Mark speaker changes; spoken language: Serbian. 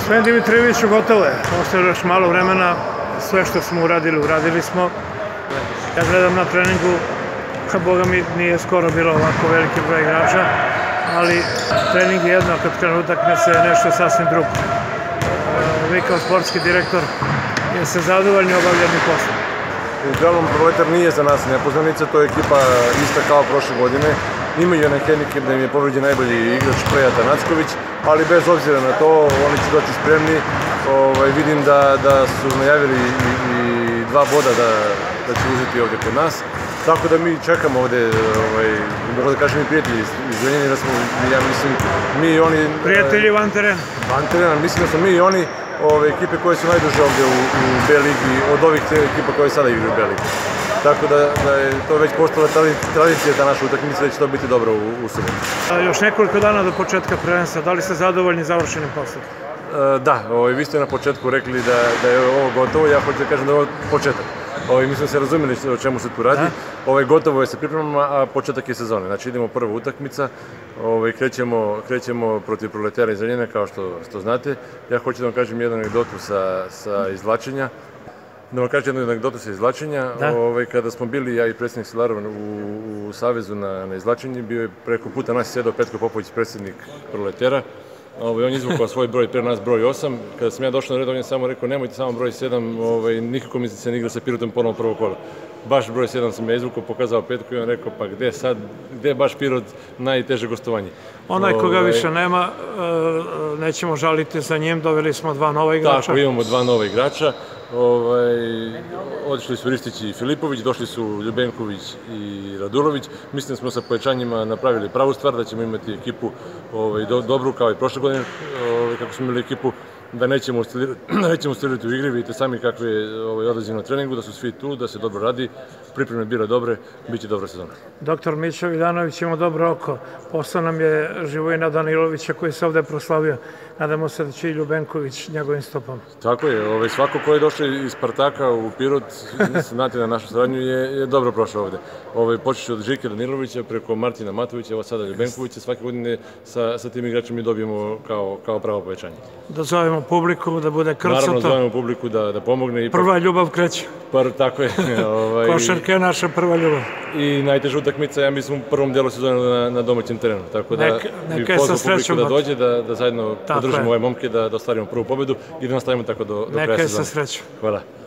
Speaker 1: Gospodin Dimitrijeviću, gotovo je. Ostalo još malo vremena, sve što smo uradili smo. Ja gledam na treningu, boga mi nije skoro bilo ovako veliki broj igrača, ali trening je jedno, kad krenu utakmice je nešto sasvim drugo. Vi kao sportski direktor jeste zadovoljni obavljenim poslom?
Speaker 2: Uglavnom, Proletar nije za nas nepoznanica, to je ekipa ista kao prošle godine. Imaju jedan hendikep da im je povređen najbolji igrač Preja Nacković, ali bez obzira na to, oni će doći spremni. Vidim da su najavili i 2 boda da će uzeti ovde kod nas. Tako da mi čekamo ovde, mogu da kažem i prijatelji iz Zrenjanina, ja mislim, mi i oni...
Speaker 1: Prijatelji van terena?
Speaker 2: Van terena, mislim da smo mi i oni ekipe koje su najduže ovde u B ligi, od ovih ekipa koje sada igraju u B ligi. Tako da je to već postala tradicija ta naša utakmica, da će to biti dobro u subotu.
Speaker 1: Još nekoliko dana do početka prvenstva, da li ste zadovoljni završenim poslom?
Speaker 2: Da, vi ste na početku rekli da je ovo gotovo, ja hoću da kažem da je ovo početak. Mi smo se razumeli o čemu se tu radi. Gotovo je sa pripremama, a početak je sezone. Znači idemo prva utakmica, krećemo protiv Proletera iz Zrenjanina, kao što znate. Ja hoću da vam kažem jednu anegdotu sa izvlačenja. Da vam kažem jednu anegdotu sa izvlačenja. Kada smo bili, ja i predsjednik Silarov u Savezu na izvlačenju, bio je preko puta nas sedao Petko Popović, predsjednik Proletera. On je izvukao svoj broj, pre nas broj 8. Kada sam ja došao na red, on je samo rekao nemojte samo broj 7, nikako mi se ne igra sa Pirotom ponovno prvog kola. Baš broj 7 sam ja izvukao, pokazao Petku i on rekao pa gde sad, gde je baš Pirot najteže gostovanje.
Speaker 1: Onaj koga više nema, nećemo žaliti za njim, doveli smo 2 nova igrača.
Speaker 2: Tako, imamo 2 nova igrača. Otišli su Ristić i Filipović, došli su Ljubenković i Radulović. Mislim da smo sa pojačanjima napravili pravu stvar, da ćemo imati ekipu dobru kao i prošle godine, kako smo imali ekipu, da nećemo ustilirati u igri. Vidite sami kakve odlazi na treningu, da su svi tu, da se dobro radi, pripreme bile dobre, bit će dobra sezona.
Speaker 1: Doktor Mića Vidanović ima dobro oko, posao nam je Živojina Danilovića koji se ovde proslavio. Nadamo se da će i Ljubenković njegovim stopom.
Speaker 2: Tako je, svako ko je došao iz Spartaka u Pirot, znate na našu saradnju, je dobro prošao ovde. Počeši od Žike Danilovića preko Martina Matovića, evo sada Ljubenkovića, svake godine sa tim igračima mi dobijemo kao pravo povećanje.
Speaker 1: Da zovemo publiku, da bude krcato.
Speaker 2: Naravno, zovemo publiku da pomogne.
Speaker 1: Prva ljubav kreće.
Speaker 2: Tako je.
Speaker 1: Košarka je naša prva ljubav.
Speaker 2: I najteža utakmica, ja mislim, u prvom delu sezone na domaćem terenu. Tako da bi pozvao publiku da dođe, da zajedno podržimo ove momke, da ostvarimo prvu pobedu i da nastavimo tako do kraja sezone.
Speaker 1: Neka je sa srećom.
Speaker 2: Hvala.